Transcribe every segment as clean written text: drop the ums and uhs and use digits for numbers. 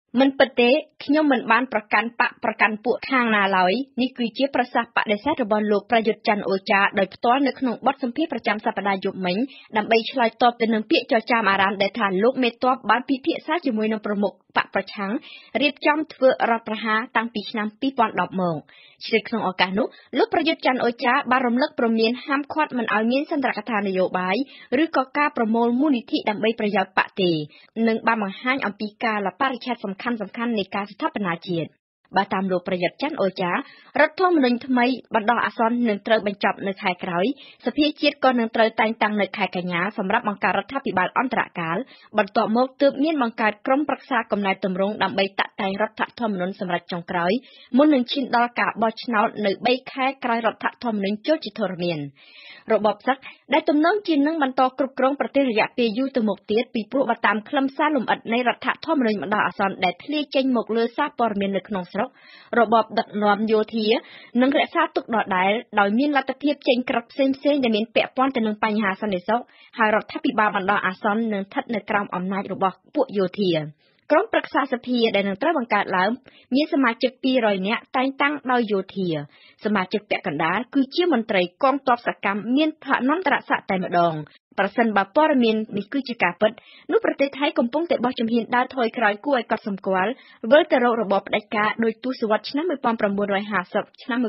មិនពិតទេខ្ញុំមិនបានប្រកាន់បកប្រកាន់ពួកខាងណាឡើយនេះគឺជាប្រសាសន៍បដិសេធរបស់លោកប្រយុទ្ធច័ន្ទអូចាដោយផ្ទាល់នៅក្នុងបទសម្ភាសន៍ប្រចាំសប្តាហ៍យប់មិញដើម្បីឆ្លើយតបទៅនឹងពាក្យចចាមអារ៉ាមដែលថាលោកមេតបបានពិភាក្សាជាមួយនឹងប្រមុខបកប្រឆាំងរៀបចំធ្វើរដ្ឋប្រហារតាំងពីឆ្នាំ2010មកជ្រាបក្នុងឱកាសនោះលោកប្រយុទ្ធច័ន្ទអូចាបានរំលឹកព្រមានហាមឃាត់មិនឲ្យមានសន្ទរកថានយោបាយឬក៏ការប្រមូលមូលនិធិដើម្បីប្រយោជន៍បកទេនិងបានបង្ហាញអំពីកាលបរិច្ឆេទសំខាន់ៗនៃការស្ថាបនាជាតិបើតាមលោកប្រយុទ្ធច័ន្ទអូចារដ្ឋធម្មនុញ្ញថ្មីបណ្ដោះអាសន្ននឹងត្រូវបញ្ចប់នៅខែក្រោយសភាជាតិក៏នឹងត្រូវតែងតាំងនៅខែកញ្ញាសម្រាប់បង្កើតរដ្ឋាភិបាលអន្តរកាលបន្ទាប់មកទើបមានបង្កើតក្រុមប្រឹក្សាកំណែទម្រង់ដើម្បីតាក់តែងរដ្ឋធម្មនុញ្ញសម្រាប់ចុងក្រោយមុននឹងឈានដល់ការបោះឆ្នោតនៅ3ខែក្រោយរដ្ឋធម្មនុញ្ញចូលជាធរមានរបបសឹកដែលទំនងជានឹងបន្តគ្រប់គ្រងប្រទេសរយៈពេលយូរទៅមុខទៀតពីព្រោះបើតាមខ្លឹមសារលម្អិតនៃរដ្ឋធម្មនុញ្ញបណ្ដោះអាសន្នដែលធ្លាយចេញមកលើសារព័ត៌មាននៅក្នុងស្រុករបបដឹកនាំយោធានឹងរក្សាទុកដដែលដោយមានលទ្ធភាពចេញក្រឹត្យផ្សេងៗដែលមានពាក់ព័ន្ធទៅនឹងបញ្ហាសន្តិសុខហើយរដ្ឋាភិបាលបណ្ដោះអាសន្ននឹងស្ថិតនៅក្រោមអំណាចរបស់ពួកយោធាក្រុមប្រឹក្សាសភាដែលនឹងត្រូវបង្កើតឡើងមានសមាជិក200នាក់តែងតាំងដោយយោធាសមាជិកពាក់កណ្ដាលគឺជាមន្ត្រីកងទ័ពសកម្មមានឋានន្តរស័ក្តិតែម្ដងប្រសិនបើព័ត៌មាននេះគឺជាការពិតនោះប្រទេសថៃកំពុងតែបោះជំហានដើរថយក្រោយគួរឲ្យកត់សម្គាល់វិលទៅរករបបផ្ដាច់ការដោយទសវត្សរ៍ឆ្នាំ1950ឆ្នាំ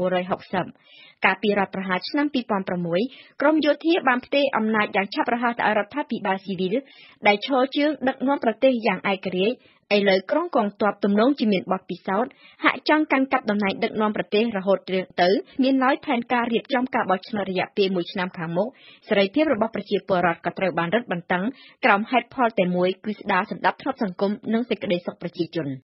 1960កាលពីរដ្ឋប្រហារឆ្នាំ2006ក្រមយោធាបានផ្ទេរអំណាចយ៉ាងឆាប់រហ័សទៅឲ្យរដ្ឋាភិបាលស៊ីវិលដែលឈរជើងដឹកនាំប្រទេសយ៉ាងឯករាជ្យឥឡូវក្រុមកងទ័ពទំនងជាមានបទពិសោធន៍ហាក់ចង់កាន់កាប់តំណែងដឹកនាំប្រទេសរហូតទៅមានឡើយផែនការរៀបចំការបោះឆ្នោតរយៈពេល1ឆ្នាំខាងមុខសេរីភាពរបស់ប្រជាពលរដ្ឋក៏ត្រូវបានរឹតបន្តឹងក្រោមហេតុផលតែមួយគឺស្ដារសន្តិភាពសង្គមនិងសេចក្តីសុខប្រជាជន